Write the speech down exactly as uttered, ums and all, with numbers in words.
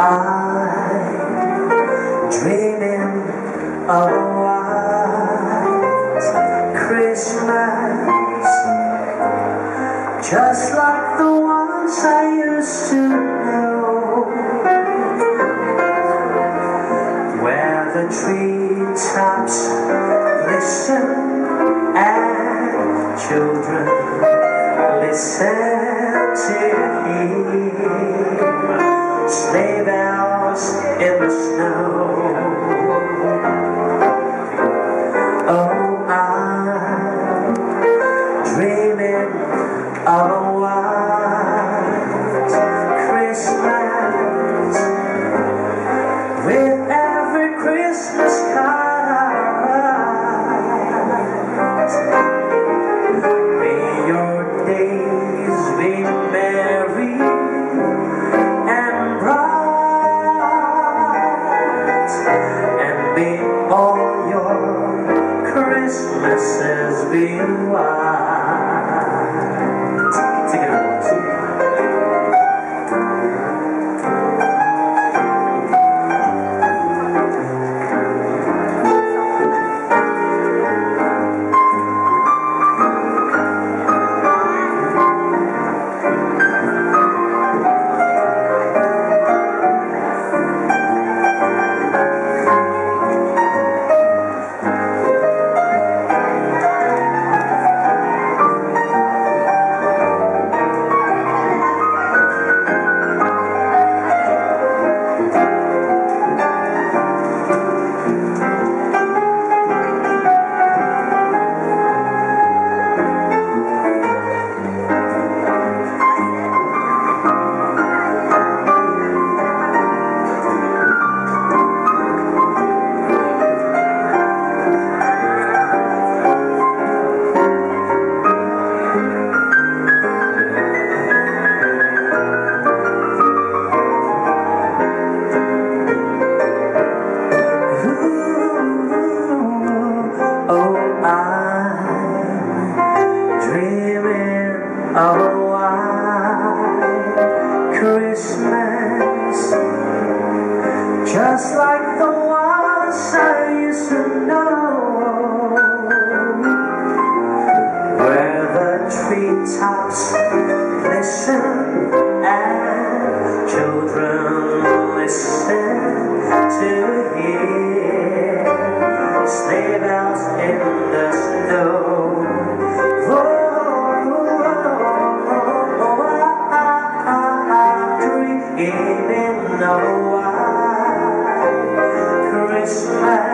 I'm dreaming of a white Christmas, just like the ones I used to know, where the treetops listen and children listen to hear sleigh bells in the snow. Oh, I'm dreaming of a white Christmas, with every Christmas card I write. May your days be merry and bright, and may all your Christmases be white. Take it out, boys. Of a white Christmas, just like the ones I used to know, where the treetops listen and children listen to hear sleigh bells in the snow. Dreaming of a white Christmas.